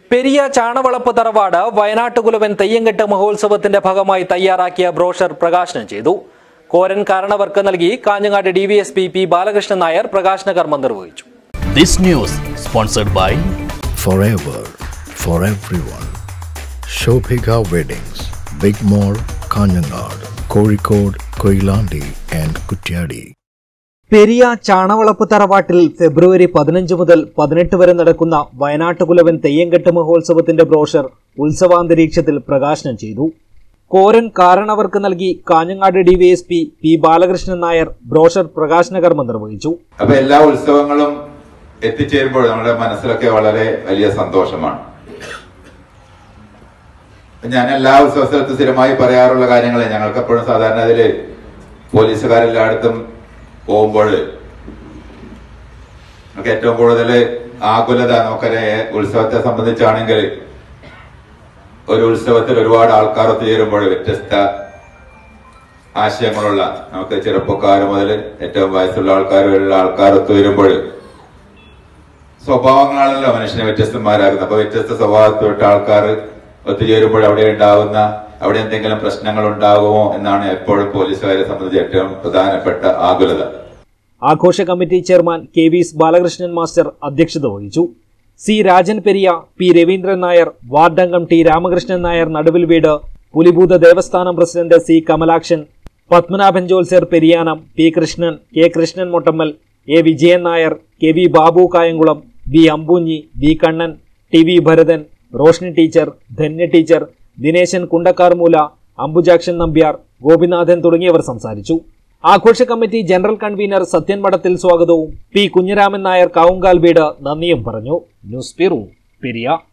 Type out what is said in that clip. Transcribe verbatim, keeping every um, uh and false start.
പെരിയ ചാണവളപ്പ് തറവാട് വയനാട്ടുകുലവൻ തെയ്യംകെട്ട് മഹോത്സവത്തിന്റെ ഭാഗമായി തയ്യാറാക്കിയ ബ്രോഷർ പ്രകാശനം ചെയ്തു. കോരൻ കാരണവർക്ക് നൽകി കാഞ്ഞങ്ങാട് ഡിവിഎസ്പി പി ബാലകൃഷ്ണൻ നായർ പ്രകാശന കർമ്മം നിർവഹിച്ചു. This news sponsored by Forever for everyone. Shobhika Weddings, Big Mall, Kanjangad, Kozhikode, Koilandi and Kutyadi. Periya ചാണവളപ്പ് തറവാട്ടിൽ ഫെബ്രുവരി പതിനഞ്ച് മുതൽ പതിനെട്ട് വരെ നടക്കുന്ന വയനാട്ടുകുലവൻ തെയ്യംകെട്ട് മഹോത്സവത്തിന്റെ ബ്രോഷർ ഉത്സവാന്തരീക്ഷത്തിൽ പ്രകാശനം ചെയ്തു. കോരൻ കാരണവർക്ക് നൽകി Kanhangad DYSP P Balakrishnan Nair brochure പ്രകാശന കർമ്മം നിർവഹിച്ചു. അപ്പൊ എല്ലാ ഉത്സവങ്ങളും എത്തിച്ചേരുമ്പോൾ നമ്മുടെ മനസ്സിലൊക്കെ വളരെ വലിയ സന്തോഷമാണ്. ഞാൻ എല്ലാ ഉത്സവ സ്ഥലത്തും സ്ഥിരമായി പറയാറുള്ള കാര്യങ്ങൾ, ഞങ്ങൾക്ക് എപ്പോഴും സാധാരണ അതില് പോലീസുകാരെല്ലായിടത്തും പോകുമ്പോൾ നമുക്ക് ഏറ്റവും കൂടുതൽ ആകുലത നമുക്കറിയാം. ഉത്സവത്തെ സംബന്ധിച്ചാണെങ്കിൽ ഒരു ഉത്സവത്തിൽ ഒരുപാട് ആൾക്കാർ ഒത്തുചേരുമ്പോൾ വ്യത്യസ്ത ആശയങ്ങളുള്ള, നമുക്ക് ചെറുപ്പക്കാർ മുതൽ ഏറ്റവും വയസ്സുള്ള ആൾക്കാർ വരെയുള്ള ആൾക്കാർ ഒത്തുവരുമ്പോൾ സ്വഭാവങ്ങളാണല്ലോ മനുഷ്യനെ വ്യത്യസ്തന്മാരാകുന്നത്. അപ്പൊ വ്യത്യസ്ത സ്വഭാവത്തിൽപ്പെട്ട ആൾക്കാർ ഒത്തുചേരുമ്പോൾ അവിടെ ഉണ്ടാകുന്ന അവിടെ എന്തെങ്കിലും പ്രശ്നങ്ങൾ ഉണ്ടാകുമോ എന്നാണ് എപ്പോഴും പോലീസുകാരെ സംബന്ധിച്ച് ഏറ്റവും പ്രധാനപ്പെട്ട ആകുലത. ആഘോഷ committee chairman K V Balakrishnan master അധ്യക്ഷത വഹിച്ചു. സി രാജൻ പെരിയ, പി രവീന്ദ്രൻ നായർ, വാർഡംഗം ടി രാമകൃഷ്ണൻ നായർ നടുവിൽ വീട്, പുലിഭൂത ദേവസ്ഥാനം പ്രസിഡന്റ് സി കമലാക്ഷൻ, പത്മനാഭൻ ജോത്സ്യർ പെരിയാനം, P Krishnan, K Krishnan Mottammal, A Vijayan Nair, K V Babu Kayamkulam, V Ambunhi, V Kannan, T V Bharathan, Roshni teacher, Dhanya teacher, Dineshan Kundakkarmoola, Ambujakshan Nambiar, Gopinathan തുടങ്ങിയവർ സംസാരിച്ചു. ആഘോഷ കമ്മിറ്റി ജനറൽ കൺവീനർ സത്യൻ മഠത്തിൽ സ്വാഗതവും പി കുഞ്ഞിരാമൻ നായർ കാവുങ്കാൽ വീട് നന്ദിയും പറഞ്ഞു. News bureau Periya.